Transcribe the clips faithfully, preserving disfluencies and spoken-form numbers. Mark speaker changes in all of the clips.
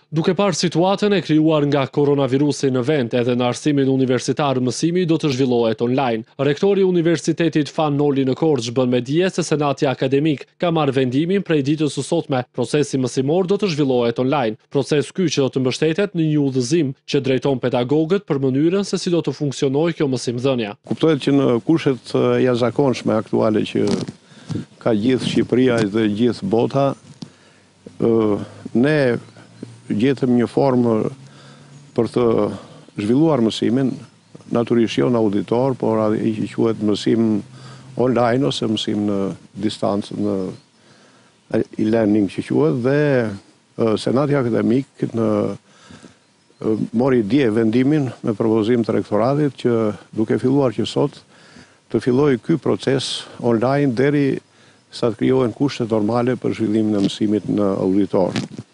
Speaker 1: Duke parë situatën e krijuar nga koronavirusi në vend edhe në arsimin universitar, mësimi do të zhvillohet online. Rektori i Universitetit Fan Noli në Korçë bën me dije se Senati Akademik ka marrë vendimin prej ditës së sotme. Procesi mësimor do të zhvillohet online. Proces ky që do të mbështetet në një udhëzim që drejton pedagogët për mënyrën se si do të funksionojë kjo mësimdhënia.
Speaker 2: Kuptohet që në kushtet jashtëzakonshme aktuale që ka gjithë Shqipëria dhe gjithë bota, ne gjetëm një formë për të zhvilluar mësimin, natyrisht jo në auditor, por ai që quhet mësim online ose mësim në distancë, në e-learning që quhet, dhe Senati Akademik në mori dje vendimin me propozim të rektoratit që duke filluar që sot të fillojë ky proces online deri sa të krijohen kushtet normale për zhvillimin e mësimit në auditor.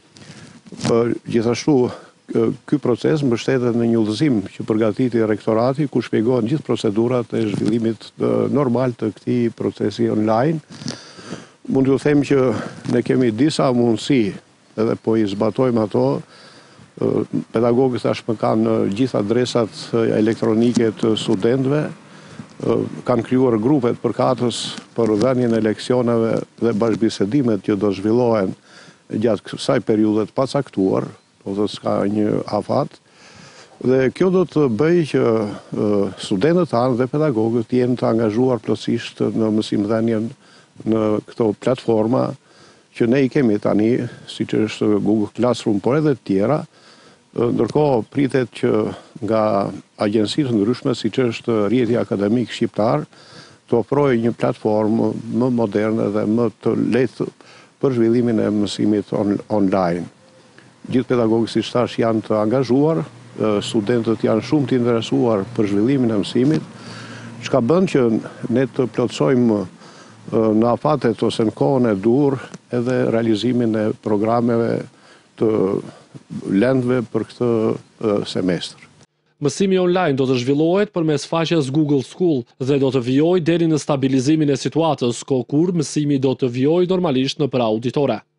Speaker 2: Gjithashtu, ky proces mbështetet në një udhëzim që përgatiti rektorati, ku shpjegohen gjithë procedurat e zhvillimit normal të këtij procesi online. Mund t'ju them që ne kemi disa mundësi, edhe po i zbatojmë ato. Pedagogët tashmë kanë gjithë adresat elektronike të studentëve, kanë krijuar grupet përkatës për dhënien e leksioneve dhe bashkëbisedimet që do zhvillohen gjatë kësaj periudhe të pacaktuar, do të s'ka një afat, dhe kjo do të bëjë që studentët tanë dhe pedagogët jenë të angazhuar plotësisht në mësimdhënien në këto platforma që ne i kemi tani, siç është Google Classroom, por edhe të tjera. Ndërkohë pritet që nga agjencitë ndryshme, siç është Rrjeti Akademik Shqiptar, të ofrojë një platformë më moderne dhe më të lehtë për zhvillimin e mësimit on online. Gjithë pedagogët, siç thash, janë të angazhuar, studentët janë shumë të interesuar për zhvillimin e mësimit, çka bën që ne të plotësojmë në afatet ose në kohën e dur edhe realizimin e programeve të lëndëve për këtë semestër.
Speaker 1: Mësimi online do të zhvillohet përmes faqes Google School dhe do të vijojë deri në stabilizimin e situatës, kohë kur mësimi do të vijojë normalisht nëpër auditore.